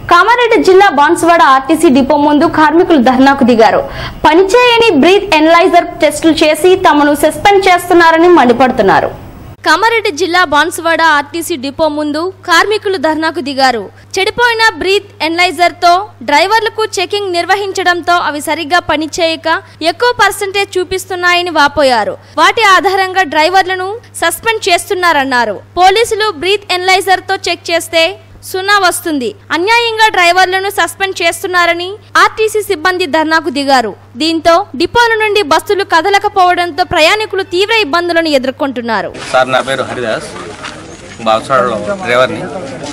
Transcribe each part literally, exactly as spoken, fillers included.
కామారెడ్డి జిల్లా Banswada RTC depot ముందు కార్మికులు ధర్నాకు దిగారు. పనిచేయని బ్రీత్ ఎనలైజర్ టెస్టులు చేసి తమను సస్పెండ్ చేస్తున్నారని మండిపడుతున్నారు. కామారెడ్డి జిల్లా బాన్సువాడ ఆర్టీసీ డిపో ముందు కార్మికులు ధర్నాకు దిగారు. చెడిపోయిన బ్రీత్ ఎనలైజర్ తో డ్రైవర్లకు చెకింగ్ నిర్వహించడంతో అవి సరిగ్గా పనిచేయక ఎక్కువ పర్సెంటేజ్ చూపిస్తున్నాయని వాపోయారు. వాటి ఆధారంగా డ్రైవర్లను సస్పెండ్ చేస్తున్నారన్నారు. పోలీసులు బ్రీత్ ఎనలైజర్ తో చెక్ చేస్తే సున్నా వస్తుంది. అన్యాయంగా డ్రైవర్లను సస్పెండ్ చేస్తున్నారని ఆర్టీసీ సిబ్బంది ధర్నాకు దిగారు. దీంతో డిపోల నుండి బస్సులు కదలకపోవడంతో ప్రయాణికులు తీవ్ర ఇబ్బందులను ఎదుర్కొంటున్నారు. సార్, నా పేరు హరిదాస్, బాన్సువాడలో డ్రైవర్ని.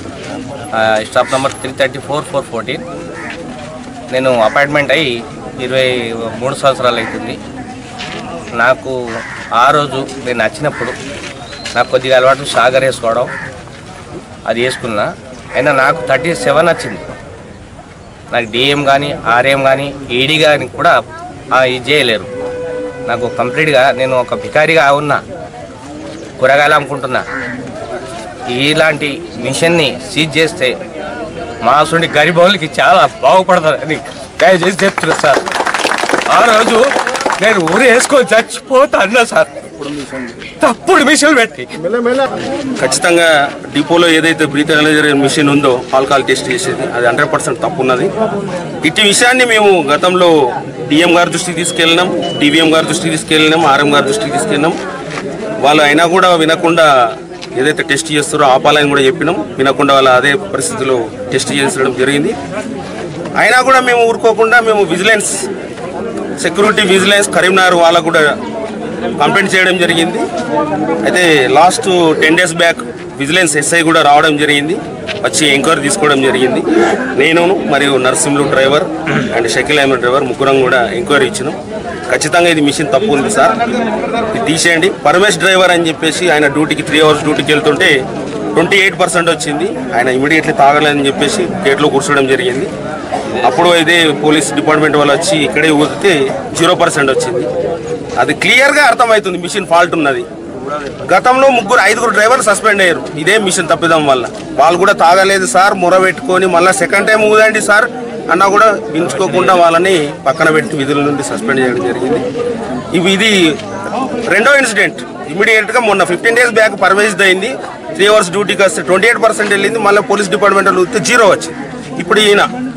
Staff number three thirty four four fourteen. నేను అపాయింట్మెంట్ అయ్యి ఇరవై మూడు సంవత్సరాలు అవుతుంది. నాకు ఆ రోజు నేను వచ్చినప్పుడు నాకు కొద్దిగా అలవాటు షాగర్ వేసుకోవడం, అది వేసుకున్నా. అయినా నాకు థర్టీ సెవెన్ వచ్చింది. నాకు డిఎం కానీ ఆర్ఎం కానీ ఈడీ కానీ కూడా ఇది చేయలేరు. నాకు కంప్లీట్గా నేను ఒక భికారిగా ఉన్నా, కూరగాయలు అమ్ముకుంటున్నా. ఇలాంటి మిషన్ని సీజ్ చేస్తే మాసుండి గరీబ్ చాలా బాగుపడతారని దయచేసి చెప్తున్నారు సార్. ఆ రోజు నేను ఊరు వేసుకొని చచ్చిపోతా అన్నా సార్, తప్పుడు మిషన్ పెట్టి. ఖచ్చితంగా డిపోలో ఏదైతే బ్రీత్ ఎనలైజర్ మిషన్ ఉందో ఆల్కహాల్ టెస్ట్ చేసేది అది హండ్రెడ్ పర్సెంట్ తప్పు ఉన్నది. ఇట్టి విషయాన్ని మేము గతంలో డిఎం గారి దృష్టికి తీసుకెళ్ళినాం, డివిఎం గారి దృష్టికి తీసుకెళ్ళినాం, ఆర్ఎం గారి దృష్టికి తీసుకెళ్ళినాం. వాళ్ళు అయినా కూడా వినకుండా ఏదైతే టెస్ట్ చేస్తారో ఆపాలని కూడా చెప్పినాం. వినకుండా వాళ్ళు అదే పరిస్థితిలో టెస్ట్ చేయించడం జరిగింది. అయినా కూడా మేము ఊరుకోకుండా మేము విజిలెన్స్ సెక్యూరిటీ విజిలెన్స్ కరీంనగర్ వాళ్ళకు కూడా కంప్లైంట్ చేయడం జరిగింది. అయితే last ten days back vigilance SI కూడా రావడం జరిగింది, వచ్చి ఎంక్వైరీ తీసుకోవడం జరిగింది. నేను మరియు Narsimhulu driver and Shakeel Ahmed driver ముగ్గురం కూడా ఎంక్వైరీ ఇచ్చినాం. ఖచ్చితంగా ఇది మిషన్ తప్పు ఉంది సార్, ఇది తీసేయండి. పరమేష్ డ్రైవర్ అని చెప్పేసి ఆయన డ్యూటీకి త్రీ అవర్స్ డ్యూటీకి వెళ్తుంటే ట్వంటీ ఎయిట్ పర్సెంట్ వచ్చింది. ఆయన ఇమీడియట్లీ తాగలేదని చెప్పేసి గేట్లో కూర్చోవడం జరిగింది. అప్పుడు ఇదే పోలీస్ డిపార్ట్మెంట్ వాళ్ళు వచ్చి ఇక్కడే ఊరితే జీరో పర్సెంట్ వచ్చింది. అది క్లియర్గా అర్థమవుతుంది మిషన్ ఫాల్ట్ ఉన్నది. గతంలో ముగ్గురు ఐదుగురు డ్రైవర్లు సస్పెండ్ అయ్యారు ఇదే మిషన్ తప్పిదం వల్ల. వాళ్ళు కూడా తాగలేదు సార్, మొర పెట్టుకొని మళ్ళీ సెకండ్ టైం ఊదండి సార్ అన్నా కూడా వించుకోకుండా వాళ్ళని పక్కన పెట్టి విధుల నుండి సస్పెండ్ చేయడం జరిగింది. ఇవి ఇది రెండో ఇన్సిడెంట్. ఇమీడియట్గా మొన్న ఫిఫ్టీన్ డేస్ బ్యాక్ పర్వేజ్ అయింది. త్రీ అవర్స్ డ్యూటీకి వస్తే ట్వంటీ ఎయిట్ పర్సెంట్ వెళ్ళింది. మళ్ళీ పోలీస్ డిపార్ట్మెంట్ వస్తే జీరో వచ్చింది. ఇప్పుడు ఈయన